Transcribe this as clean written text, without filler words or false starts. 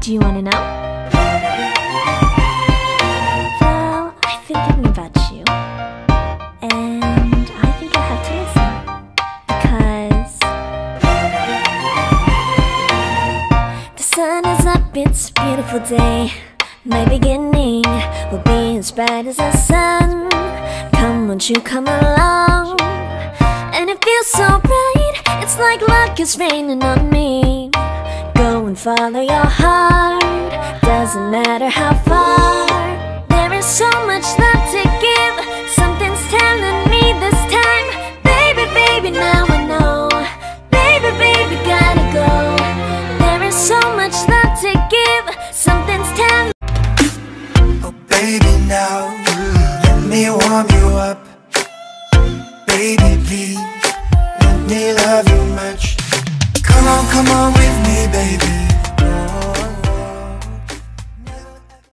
Do you want to know? Well, I've been thinking about you, and I think you'll have to listen, because the sun is up, it's a beautiful day. My beginning will be as bright as the sun. Come, won't you come along? And it feels so right, it's like luck is raining on me. Go and follow your heart, doesn't matter how far. There is so much love to give, something's telling me this time. Baby, baby, now I know. Baby, baby, gotta go. There is so much love to give, something's telling. Oh baby, now let me warm you up. Baby, please, let me love you much. Come on with me, baby.